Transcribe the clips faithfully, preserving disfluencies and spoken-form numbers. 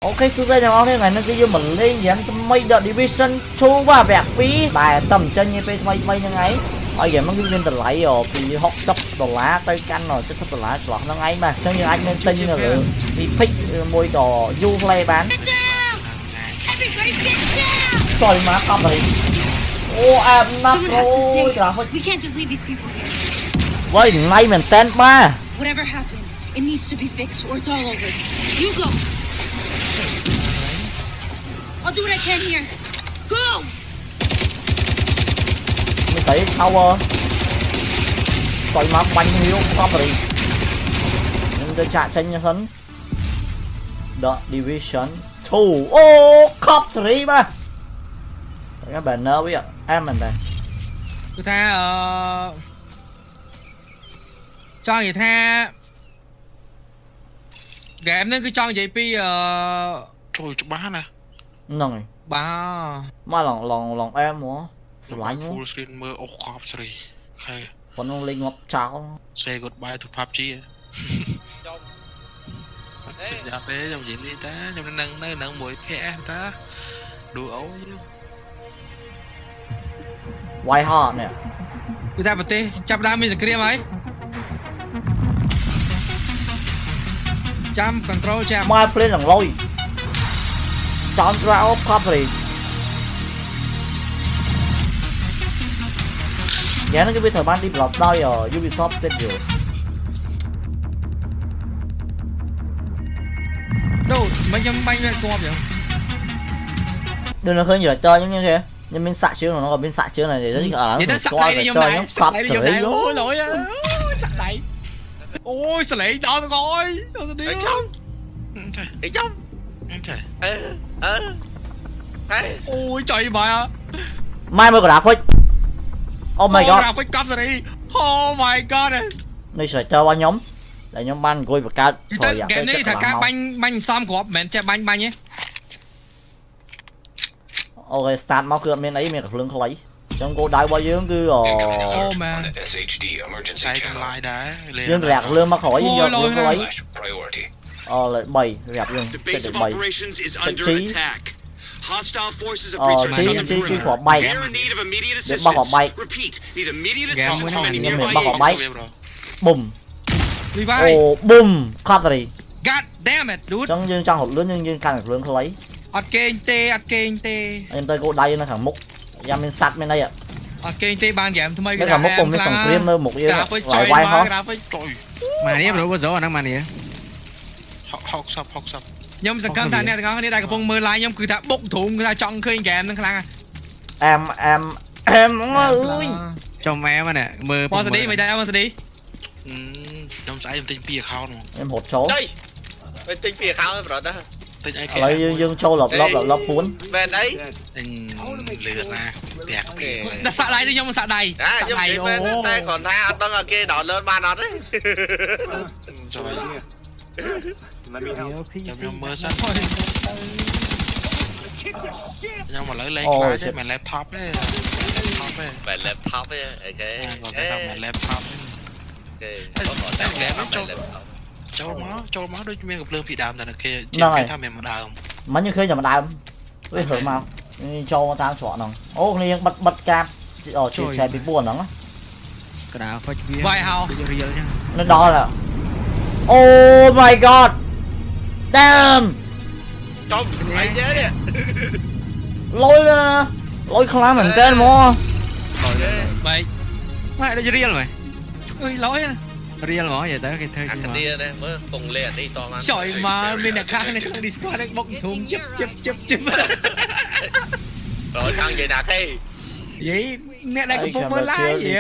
ok xưa đây nào thế này nó cứ mình lên dám mây đợt division two và bẹt phí bài tầm chân như pe mây mây như ấy ở giờ nó cứ lên từ lại rồi thì hot sắp đồ lá tay canh rồi chất thấp đồ lá lọt nó ấy mà cho như anh nên tin là đi pick môi đồ du play bán trời má không rồi ô em nắp rồi vậy nay mình tên ba It needs to be fixed or it's all over. You go. I'll do what I can here. Go. Mình thấy tower. Coi má bánh hiếu không rồi. Nhưng tôi chạy chân như hắn. The Division two. Ô, cop three ba. Các bạn nơ biết em mình đây. Tôi tha ờ cho người tha game nó cứ cho vậy pi ờ trời chụp bá nè rồi ba mà lòng lòng lòng em múa lạnh full screen mơ ô cọp sri khai còn ông linh ngọc cháo say goodbye to pub chi xin chào bé trong gì đi ta trong nâng nơi nâng mũi khẽ ta đùa ấu chứ White Heart nè người ta bật tê chắp đam mình kia mấy chăm control chăm mai play lần lôi soundtrack of country giá nó cái biết thời ban đi lọc đôi ở Ubisoft Studio đâu mấy trăm banh lên co vậy đừng nó khơi nhiều là chơi giống như thế nhưng bên xạ chứa nó còn bên xạ chứa này để rất ở nó sặc đây đi chơi nó sặc đây đi chơi ôi lỗi sặc đây ôi sao lại đó tôi coi tôi đi trong ở trong em trời ơ ơ ôi trời mà mai mới có đá phích oh my god đá phích cắp rồi đi oh my god này sẽ chơi bao nhóm để nhóm ban coi và cao thôi dạ cái này thật ca banh banh xăm của mẹ chơi banh banh nhé ok start máu cưa bên ấy mình được lương không lấy trong cô đai bao nhiêu cứ rồi oh man sai trong like đá nhưng lạc lương mà khỏi nhưng giờ lương không lấy ờ lại bảy gặp luôn chạy được bảy trận trí ờ trí trí cái quả bay để bao quả bay nhưng mình bao quả bay bùm ồ bùm cutlery god damn it dude trong dương trong hộp lớn nhưng dương càng được lương không lấy ọt kênh tê ọt kênh tê em tới cô đây nó thằng múc ra bên sắt bên đây ạ ọt kênh tê ban game thay cái thằng múc cùng với sòng cream nữa một cái lại quay hết mà nè bro có dấu ở năng mà nè học học sập học sập nhóm sẽ cam thằng này thằng này đại cái phong mưa lại nhóm cứ ta bốc thùng người ta chọn khơi game thằng khang em em em ơi trong em nè mưa bao giờ đi mày đây bao giờ đi trong trái em tinh pia khao luôn em hột chó đây em tinh pia khao rồi đó lấy dương dương châu lọc lọc lọc lọc cuốn về đấy lừa mà đẹp đã xạ đây đi nhưng mà xạ đầy xạ đầy ô tay còn hai ăn đó là kia đỏ lên ba nó đấy rồi trong trong mơ sáng nhưng mà lấy lên cái chứ mày laptop ấy laptop ấy mày laptop ấy ok còn cái nào mày laptop ấy châu máu châu máu đôi miên gặp lương bị đàm là kia chỉ cái tham mềm mà đàm mấy như khi giờ mà đàm với hưởng màu châu tao chọn nó ô này bật bật cam ở trên xe bị buồn nó cái nào phải vài hào nó đo là oh my god damn trong anh nhớ đi lôi lôi không làm mình tên mà vậy mày nó real mày ơi lỗi real ngõ vậy tới cái thời gì mà đi đây mới cùng lên đi to mà trời mà bên là khác này không đi qua đây bốc thùng chụp chụp chụp chụp rồi thằng gì nào thế vậy nè đây có phong mới lái vậy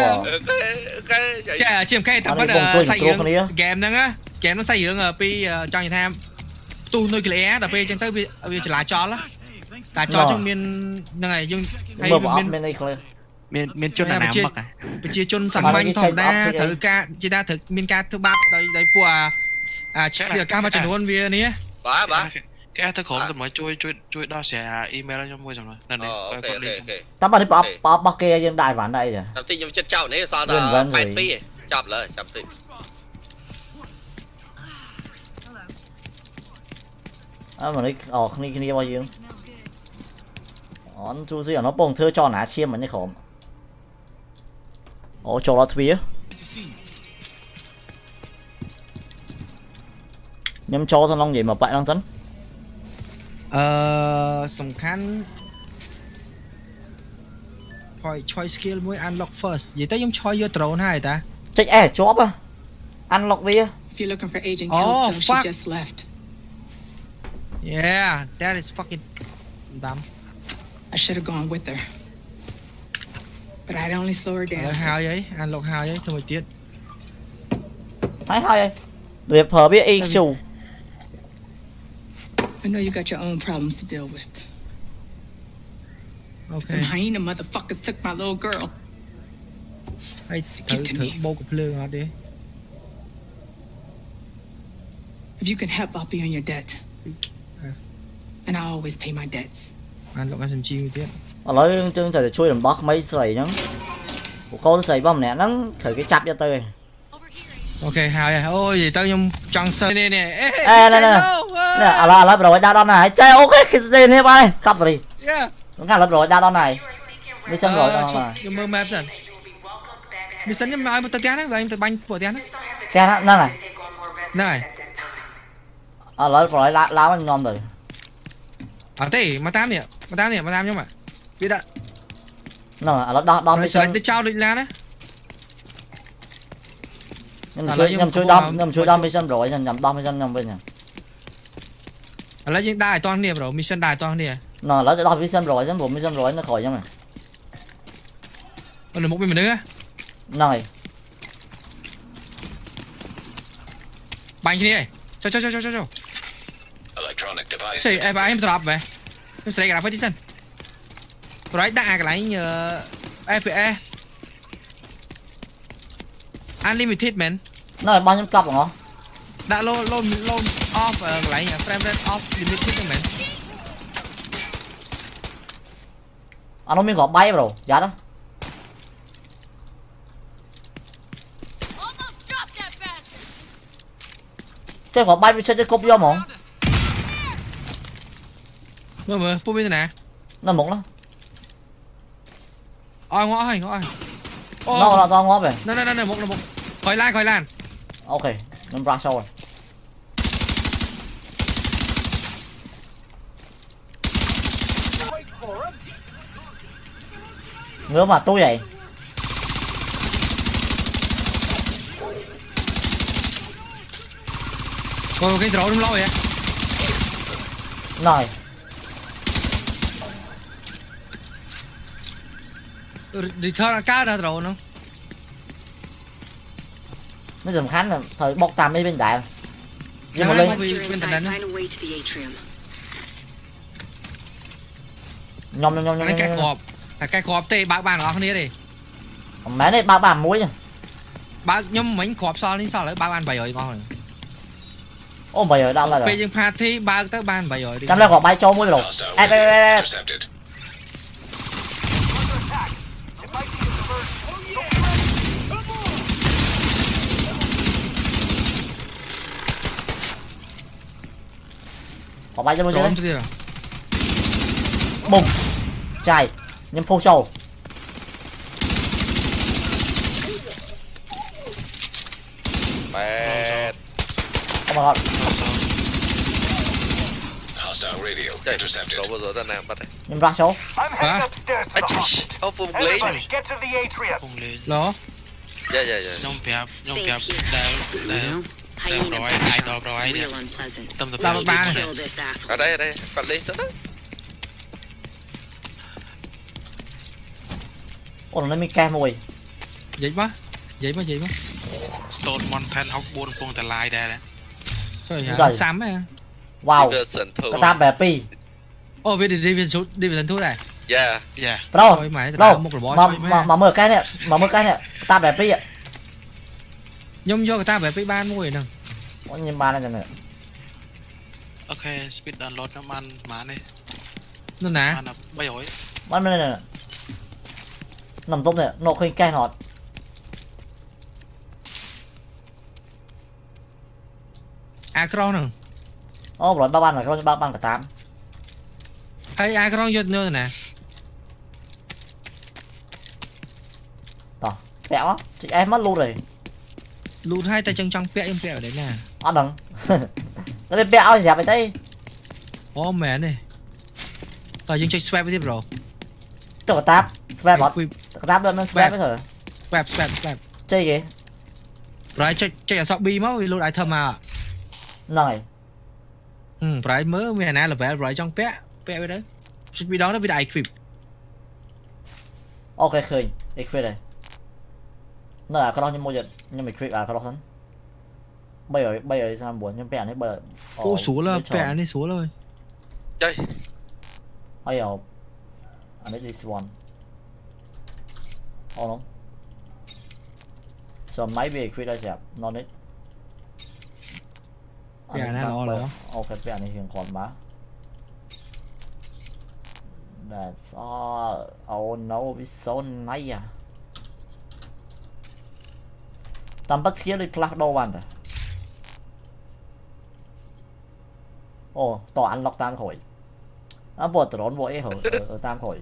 chả chìm cây tao bắt xây dựng game đó á game nó xây dựng ở pi cho người tham tu nuôi cái lẽ đập pi trên tới bây giờ lại cho đó tại cho trong miền này dương hay miền này miền miền chôn là nám à chia chôn sắm manh thòng đa thử ca chỉ đa thực miền ca thứ ba đây đây của à chỉ là ca mà chọn luôn vì này bả bả cái thứ khổ rồi mới chui chui chui đó sẽ email cho mua rồi nên này tao bảo đi bọc bọc bọc kia trên đài ván đây rồi tao tin trong chất chậu này sao đó phải pi chọc lại chọc đi à mà này ờ này kia bao nhiêu on chú gì nó bông thưa cho nã chiêm mà như khổ ồ cho nó thúi nhắm cho thằng long gì mà bạn đang dẫn អឺសំខាន់ point choice skill មួយ unlock first និយាយទៅខ្ញុំឆយយក drone ហើយតាចេញអេជាប់ unlock វា If you're looking for Agent Kelso, she just left. Yeah, that is fucking dumb. I should have gone with her. But I'd only slow her down. ហើយអី unlock ហើយអីទៅមួយទៀតហើយហើយវាប្រើវា E Q I know you got your own problems to deal with. Okay. Them hyena motherfuckers took my little girl. ហើយទៅធ្វើបោកភ្លើងអត់ទេ If you can help, I'll be on your debt. And I always pay my debts. unlock សំជីមួយទៀតឥឡូវយើងជើងត្រូវជួយដំដោះក្មេងស្រីហ្នឹងពួកកូនស្រីរបស់ម្នាក់ហ្នឹងត្រូវគេចាប់យកទៅអូខេហើយអូយទៅខ្ញុំចង់សើនេះនេះអេអេណែណែណែឥឡូវឥឡូវប្រូដាក់ដល់ណាហើយចេះអូខេគេស្ទេនេះបានកាប់សេរីយ៉ាហ្នឹងឥឡូវប្រូដាក់ដល់ណាហើយវាចឹងប្រូដាក់ដល់ណាខ្ញុំមើល map សិនមីសិនខ្ញុំមកទៅផ្ទះហ្នឹងខ្ញុំទៅបាញ់ពួកផ្ទះហ្នឹងផ្ទះហ្នឹងហើយហ្នឹងហើយឥឡូវប្រូឡើងឡើងខ្ញុំទៅអត់ទេមកតាមនេះមកតាមនេះមកតាមខ្ញុំវាដាក់ហ្នឹងឥឡូវដោះដោះមីសិនទៅចោលដូចឡានណាខ្ញុំជួយខ្ញុំជួយដោះខ្ញុំជួយដោះមីសិនប្រូខ្ញុំញ៉ាំដោះមីសិនខ្ញុំវិញឥឡូវយើងដើរឲ្យតោះគ្នាប្រូមីសិនដើរឲ្យតោះគ្នាណ៎ឥឡូវទៅដោះមីសិនប្រូខ្ញុំព្រោះមីសិនប្រូនៅក្រោយខ្ញុំអូនៅមុខមានមនុស្សហ្នឹងហើយបាញ់គ្នាចុះចុះចុះចុះចុះ Electronic device. ស្អីអេបាយខ្ញុំត្រប់ហ៎ខ្ញុំស្រែកក្រាហ្វិកទីសិនប្រហែលដាក់អាកន្លែង F P S unlimited man ណ៎បងខ្ញុំកប់ហ្មងដាក់ low low low off កន្លែង frame rate off limited ហ្នឹងមែនអានោះមានគ្រាប់បាយប្រូយ៉ាត់ Almost dropped that bastard. ចេះគ្រាប់បាយវាចិត្តទៅគប់យកហ្មងមើលមើលពូមានទៅណានៅមុខនោះអស់ងក់ហើយងក់ហើយអូ nó là to ngóp này ណែណែណែមុខមុខក្រោយឡានក្រោយឡាន ok nó ra sau rồi ngứa mà tôi vậy coi cái drone đúng lo vậy rồi đi theo cá ra drone không nó dùm khánh là thời bọc tam đi bên đại nhưng mà Hãy lên subscribe cho kênh Ghiền Mì Gõ để nhom nhom nhom nhom cái cọp cái cọp tê bạn bạn ở không đi mẹ này ba bàn muối nha bạn nhóm mấy cọp so lên so lại ba bạn bảy rồi ngon rồi ô bảy ở đâu là bây giờ party ba tới ban bảy rồi đi trong đây có bay cho muối rồi ê ê ê Intercepted. có bay cho muối trốn chứ gì à bùng chạy nhưng phô sầu Mẹ. oh my god Hostile radio Chạy. intercepted. Đâu bao giờ ta làm bắt đấy. nhưng ra số hả Ai chà. Ông phùng lấy. Phùng lên. lo Dạ dạ dạ. Nhông phép, nhông phép. Đều, đều. Đều rồi, ai đọc rồi nè. Tâm tập Tao trung ba nè. Ở đây ở đây. Phạt lên rất đấy. ồ nó mới cam mùi vậy quá vậy quá vậy quá Stone Mountain học buôn phùng tà lai đây nè. rồi hả Rồi. sắm á wow Đưa sần thử. ta bè pi ô về đi đi về số đi về thành thuốc này Dạ. Dạ. đâu Thôi mày, tao đâu làm một cái bó mà xoay mà mẹ. mà mở cái này mà mở cái này ta bè pi ạ nhông vô người ta về với ban mua nè có nhìn ba này cho nữa Ok, speed download nó ăn má này. nó nè Ăn là bay ổi. bắt bên này nè nằm tốt này nó khuyên cay hot acro nè Ô rồi ba ban là con ba ban cả tám. Hay ai có vô nữa nè. Tỏ, bẹo á, chị em mất luôn rồi. Lút hai tay chân trong bẹo em bẹo đấy nè. Ăn đừng. Nó bên bẹo dẹp vậy đây. Ô mẹ này. Rồi dương chơi swap với tiếp rồi. Cho cả táp, swap bot. Cả táp đơn nên swap với thử. Swap swap swap. Chơi kì. Rồi chơi chơi ở sọ bi máu vì lút ai thơm à. Này. Ừ, rồi mới mẹ nãy là vẽ rồi trong bẹo bẹo với đấy. Vì đó nó bị đại equip. Ok khơi, equip này. Nó là cái đó như mua giật, nhưng mà equip là cái đó thân. Bây giờ bây giờ sao buồn nhưng bẹo này bây giờ. Ô số là bẹo này số rồi. Chơi. Bây giờ anh ấy this one. Oh no. So maybe equip ra dẹp, non it. Bẹo này lo rồi. Ok bẹo này hiện còn má. That's all. Oh no, it's so nice. À. Tầm bắt kia đi plug đâu bạn rồi. Ồ, tỏ ăn lọc tam khỏi. Nó bột trốn vội ở, ở tam khỏi.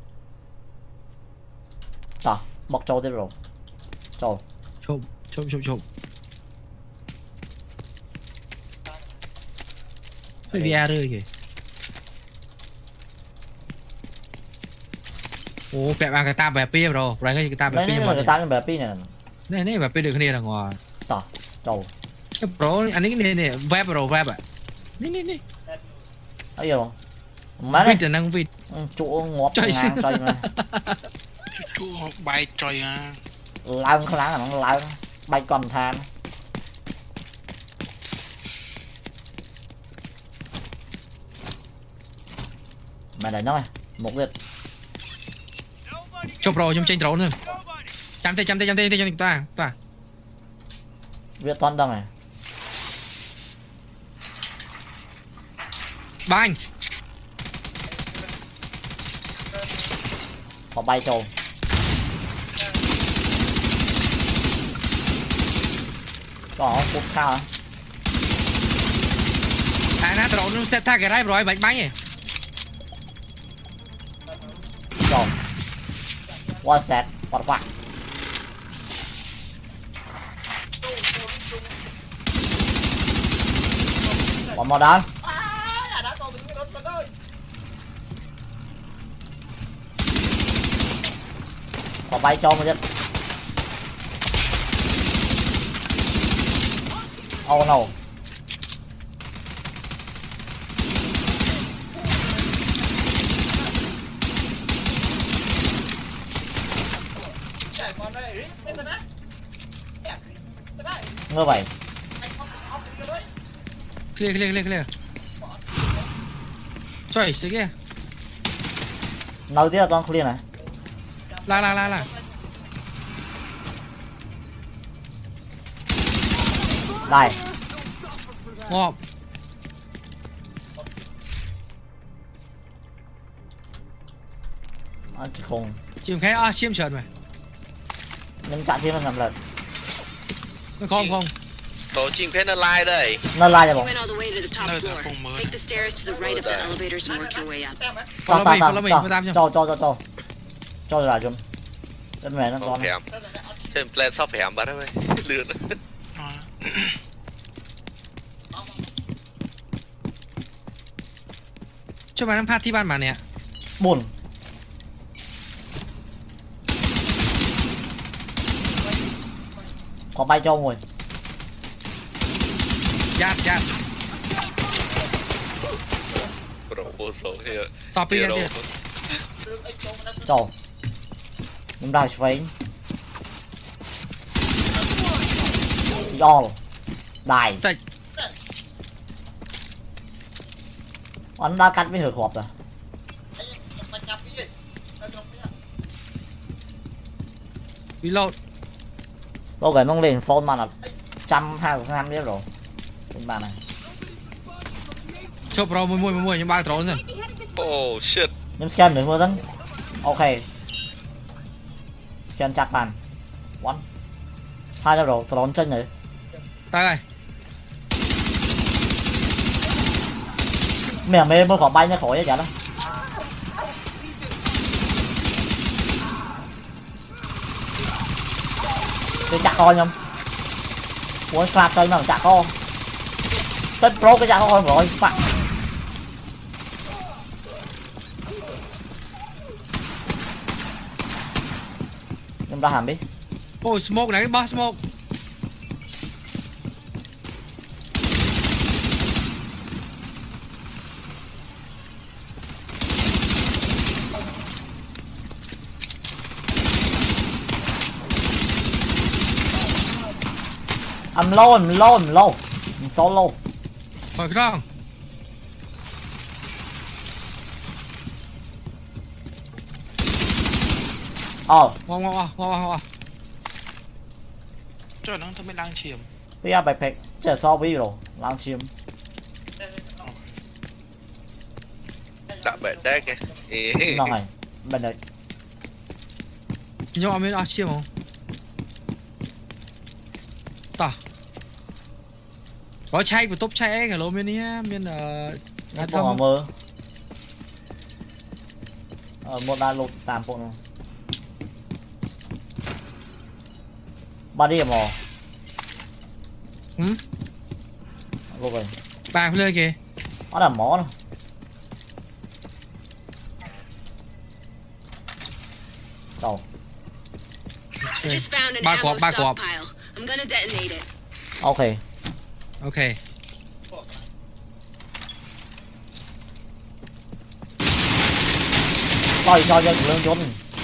Tỏ, bọc trâu tiếp rồi. Trâu. Chụp, chụp, chụp, chụp. Hơi vi a rơi kìa. Ồ, bẹp ăn cái tam bẹp pi rồi, rồi cái tam bẹp pi mà cái tam bẹp pi này. Này này bẹp pi được cái này là ngoài. Tỏ, trâu. Cái bro, anh ấy này này, vẹp rồi vẹp à. Này này này. Ấy rồi. Má này. Vịt là năng vịt. Chỗ ngọt ngang trời này. Chỗ bay trời à. Lao khá là nó lao. Bay còn than. Mà để nói một việc. Chụp rồi nhưng tranh trốn thôi. Chăm tay chăm tay chăm tay chăm tay ta ta. Việc toàn đồng này. Bang. Có bay trâu. Có cút cao hả? À nè trốn nó sẽ tha cái rai rồi bánh bánh này. Trâu. One set, one quạt. One more down. Có bay cho một chút. Oh no. Ngơ vậy. Clear clear clear clear. Trời cái kia. Nói tiếp là con clear này. La la la la. Đây. Ngon. Anh không. Chìm khai à xiêm sờn mày. Nhưng chạm thêm năm lần. Nó không không. Tổ chim phết nó like đây. Nó like rồi. Nơi thằng cùng mới. Take the stairs to the right of the elevators and work your way up. Cho Follow me, follow me, cho Madam cho. cho cho cho cho. Cho là chùm. Cái mẹ nó Không con. hẻm. Trên plan sắp hẻm bắt đấy. Lượn. Cho bạn party ban mà nè. Buồn. Có bay cho rồi. Giạt giạt. Vô số here. Copy ra đi. Cho. Chúng ta phải all đài. Anh đã cắt với hửa khọp rồi. Reload. Tôi gửi mong lên phone mà là trăm hai trăm biết rồi. Bên bàn này. Chụp rồi mùi mùi mùi nhưng ba trốn rồi. Oh shit. Nhưng scan nữa mưa dân. Ok. Chân chặt bàn. One. Hai rồi, trốn chân rồi. Tay này. mẹ mê mới khỏi bay ra khỏi chả đó. Cái chặt coi nhầm. Ủa slap chơi mà chặt con. Tên pro cái chặt con rồi bạn. Em ra hàm đi. Ôi smoke này, ba smoke. I'm low, I'm low, I'm low. I'm so low. Rồi cái đó. Ờ. Wow wow wow wow wow. Trời nó thằng mới đang chìm. Bây giờ bài phép trẻ so với rồi, lang chim. Đã bể đá kìa. Nó này, bên đây. Nhưng mà mình ăn chim không? Ta. Có chay của top chay cái lô miền nhá, miền ờ Nó không mơ. Ờ một đá lột tạm phụ này. Ba đi mò. Ừ. Vô rồi. Ba lên kìa. Nó là mỏ đâu. Đâu. I just found an Ba ammo quả, ba quả. stockpile. I'm gonna detonate it. Ok. Ok. Coi cho dân lương trốn.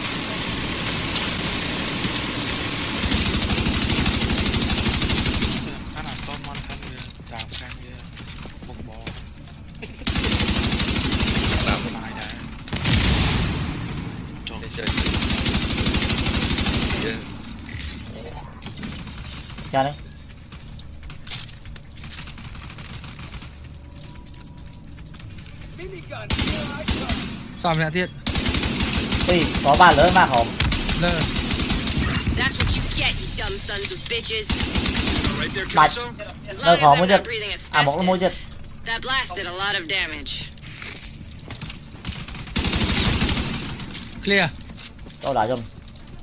Nó là con mon thân đào sang kia bùng bò. Đào cái này đã. Trời. Ra đấy. Sao mình lại tiện? Thì có ba lớn mà hổm. Lơ. That's what you get, you dumb sons of bitches. Bạch. As Nơi long khó as mới I'm giật. not breathing À một cái môi giật. asbestos, that blast did a lot of damage. Clear. Đâu đã dùm.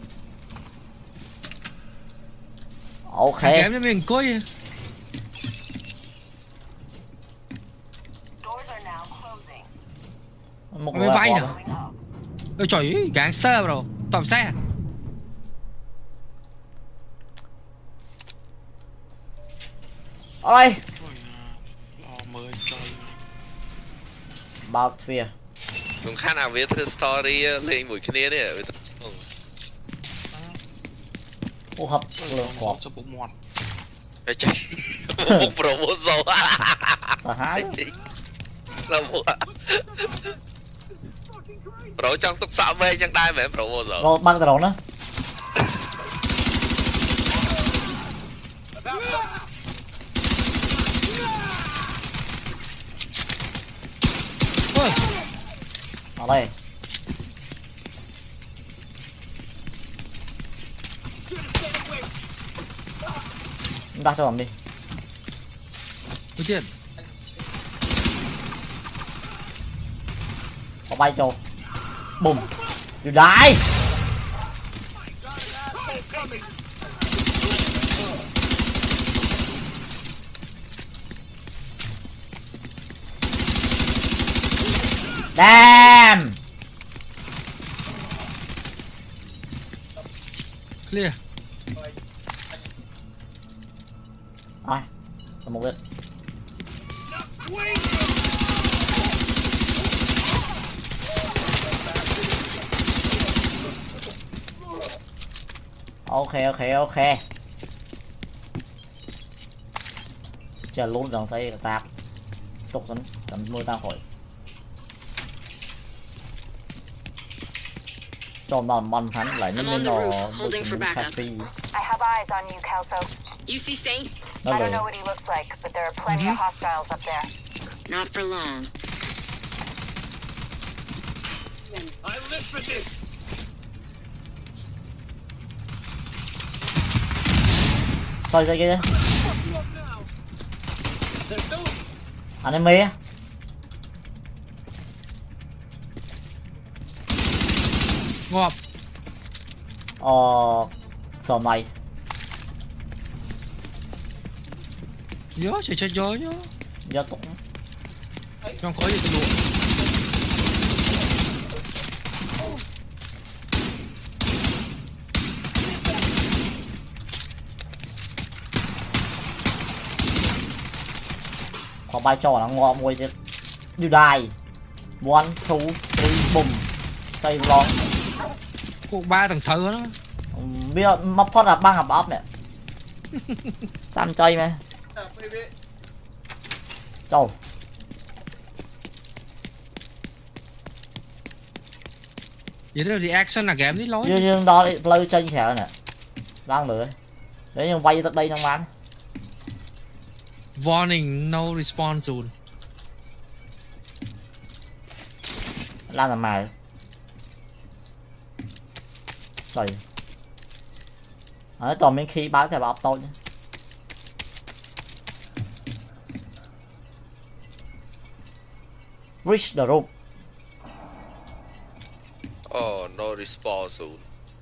Ok. Kém cho mình coi. Một Mới vay nè. Ôi trời ơi, gangster bro. Tòm xe. Ôi. Lo mới chơi. Bao sphere. Cũng khá nào viết story lên mũi kia nè đấy. Ô hấp lượng khổ. Cho bụng mọt. Phải chạy. Một proposal. Sợ hãi. Là một. Pro trong sức sợ mê chẳng đai mẹ proposal. Rồi băng tàu nữa. Ở đây. Đặt cho làm đi. Đối diện. Có bay cho. Bùm. You die. Damn. Clear. Ai. Còn một lượt. Ok ok ok. Chờ luôn dòng xây tạp. Tục dẫn tầm nuôi tao khỏi. Cho nó mòn hắn lại nên nên nó holding for backup. I have eyes on you, Kelso. You see Saint? Nó I don't lười. know what he looks like, but there are plenty of hostiles up there. Not for long. Thôi ra kia. Anh em mê á. ngọt ờ sờ mày nhớ chơi chơi nhớ nhớ nhớ cũng trong khói gì tôi luôn có bài trò là ngọ mùi chứ như đài one two three boom cây lon cuộc ba thằng thơ đó bây giờ móc thoát là băng hạp ốp nè xăm chơi mà trời vậy đó reaction là game đi lối dương dương đó lôi chân khéo nè đang nữa đấy nhưng vay tới đây không bán warning no respawn zone lan là mày trời ở toàn miếng khi báo theo bọc tôi nhé reach the room Oh, no respawn zone.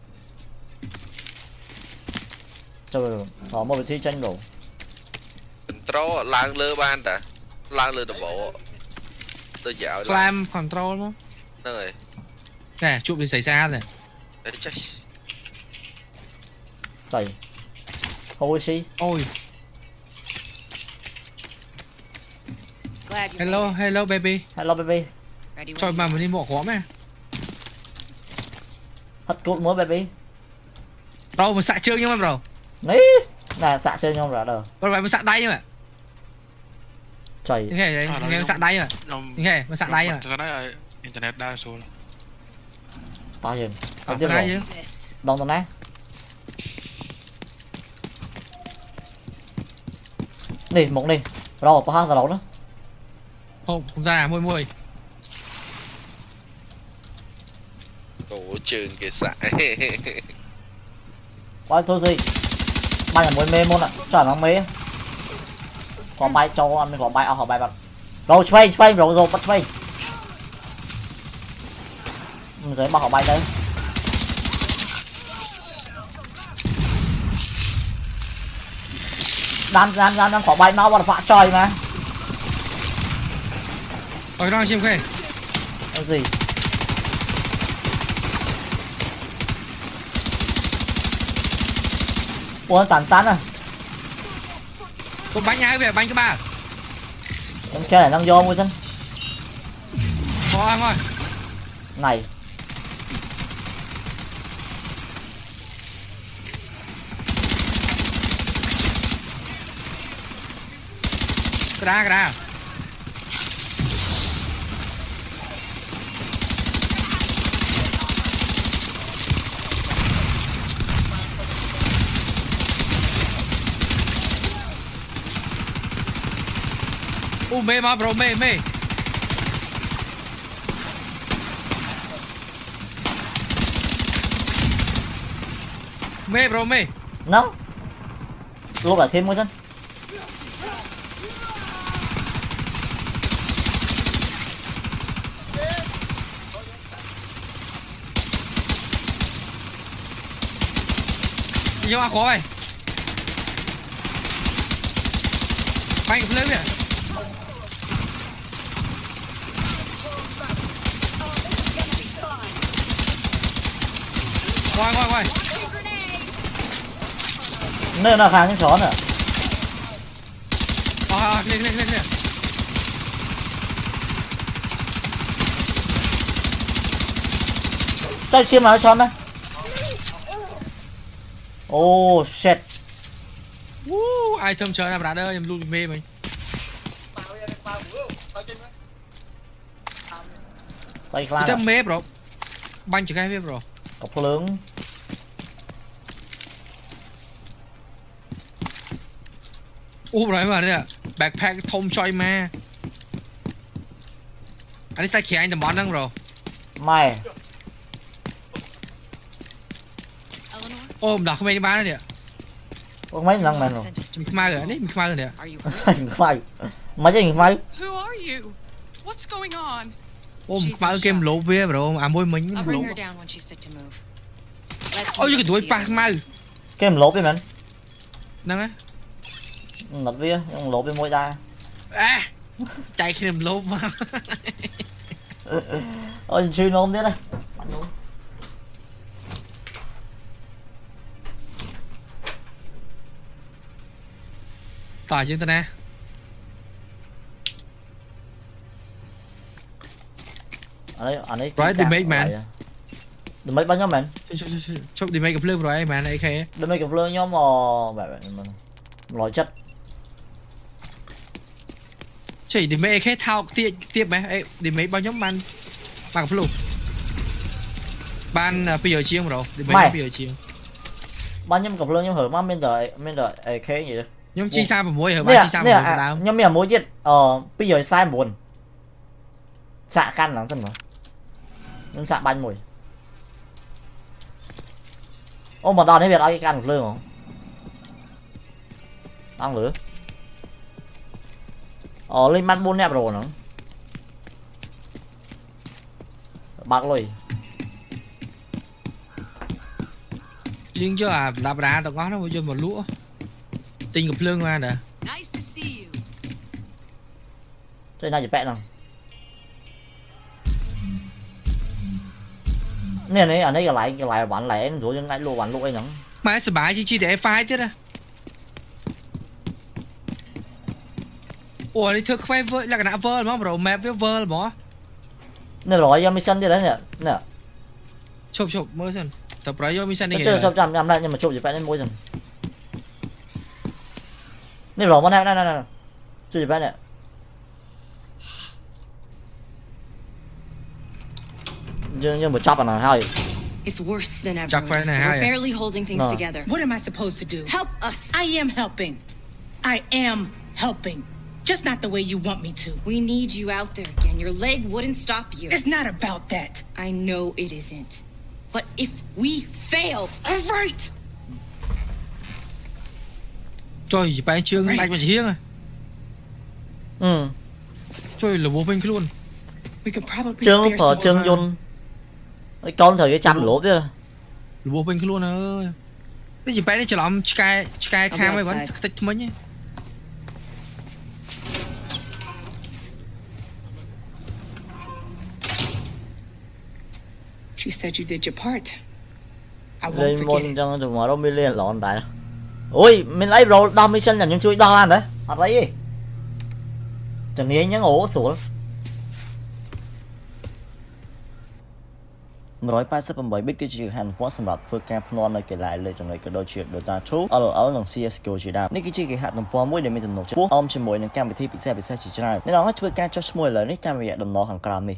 trời có một vị trí tranh đủ Control lang lơ ban ta. Lang lơ đồng bộ. Tôi dạo lại. climb control không Nâng rồi. nè chụp đi xảy ra rồi Đấy chết. trời ôi xí ôi Glad you hello made it. hello baby hello baby Ready when trời you mà mình đi bộ khó mà hết cút mới baby bro mình xạ trương nhưng mà bro ní là xạ chơi nhau rồi đâu bro vậy mình xạ đáy mà trời như thế đấy nghe mình xạ đáy mà như thế mình xạ đáy mà Tôi nói internet đa số bao nhiêu ở tiếp đáy rồi chứ this. đông tao nè nè một nè rồi có hai giờ đấu nữa không không ra môi môi Tổ trường kìa xạ. bao thôi gì bay là mối mê môn ạ chả nó mê có bay cho anh mình có bay ở họ bay bật rồi xoay xoay rồi rồi bắt xoay dưới mà họ bay đấy đan đan đan đang có bay mau vào phạ trời mà ở đó chim khê cái gì ủa tàn tán à có bánh ai về bánh cái ba em chơi này đang vô mua chân thôi thôi này cái đá cái đá u mê mà bro mê mê mê bro mê nó lúc là thêm mua chân đi cho khó vậy bánh cái lên vậy quay quay quay nơi nào kháng cái chó nữa à lên lên lên lên chơi chim nào chó này oh shit uh, ai thơm trời làm đá đơ em luôn mê mình tay clan thơm mê bro bánh chỉ cái mê bro cọc lớn u rồi mà đây à backpack thông choi ma anh ấy tay kia anh tầm bón năng rồi mày ôm đặt không mấy bán đấy có mấy lần mày rồi mình không mai rồi đấy mình không mai rồi đấy mày mày mấy gì mày Who are you? What's going on? ôm bao game lỗ bia rồi à môi mình I'll lỗ bring her down when she's fit to move. Let's ôi meet cái at đuôi the pa mau Cái em lốp đi mình. nè á Nật vía, em lốp đi môi ra. à chạy khi làm lỗ mà Ôi chui nó không biết đây. Bắn luôn. tỏi chứ ta nè Ở đây, ở đây. Right, they make man. Đừng mấy bao nhiêu mình. chụp đi mấy cái plug rồi mà này khe Đừng mấy cái fleur nhóm mà vậy vậy mình. Loại chất. chỉ đi mấy khe thao tiếp tiếp mày đi mấy bao nhóm ban ban cái plug ban bây giờ chiêng rồi đi mấy bây giờ chiêng Bao nhiêu cái fleur nhóm hở mà mình đợi mình đợi ấy khé gì. nhóm chi xa một mối hở ba chi xa một mối đào nhóm mình mối giết ờ bây giờ sai buồn. Xạ căn lắm chân mà. Nhưng xạ banh mùi. Ô mà đòn thấy việc ai căn một lương không? Ăn lửa. Ờ lên mắt bốn nẹp rồi nó. Bạc lùi. riêng chứ à đạp đá tao có nó vô một lúa tinh gặp lương mà nè Nice to see you. Chơi này chỉ bẹ nào. Nè này ở đây cái lại cái lại bắn lại rồi nhưng lại lùa bắn lùa ấy nhở. mà sẽ bài chi chi để phai chứ à ủa đi thực phai vơ là cái nã vơ mà bro map với vơ mà Nè rồi do mission đi đấy nè. Nè. chụp chụp mới xem tập rồi vô mission đi Chơi chụp chằm chằm lại nhưng mà chụp chỉ bẹ lên môi rồi. Nè rồi mà nè nè nè nè. Chụp chỉ bẹ nè. Nhưng nhưng mà chop là hay. It's worse than ever. Chắc phải này We're hay à? barely holding things No. together. What am I supposed to do? Help us. I am helping. I am helping. Just not the way you want me to. We need you out there again. Your leg wouldn't stop you. It's not about that. I know it isn't. But if we fail, All right. trời chỉ bài chương Right. đánh mà chỉ hiếng à Ừ. trời là bố mình luôn We could probably Trương spare phở some trương time. yun. Cái con thời cái chăm lốp chứ. là bố mình luôn ơi cái chỉ bài này chỉ làm sky sky cam ấy vẫn tích mấy nhé She said you did your part. I won't Lên forget môn it. trong trong mà đâu mới lên lộn đại. Ôi, mình lấy rồi đo mission làm những chui đo ăn đấy. Thật lấy đi. Chẳng ní nhá ổ xuống. mộtร้อยแปดสิบแปด bit គឺជាហានិភ័យសម្រាប់ធ្វើការភ្នាល់នៅកីឡាលេខចំណុចក៏ដូចជា Dota ทู L O L និង C S G O ជាដើមនេះគឺជាគេហទំព័រមួយដែលមានទំនុកចំពោះអមជាមួយនឹងកម្មវិធីពិសេសពិសេសជាច្រើនអ្នកនរអាចធ្វើការចុះឈ្មោះឥឡូវនេះតាមរយៈដំណរខាងក្រោមនេះ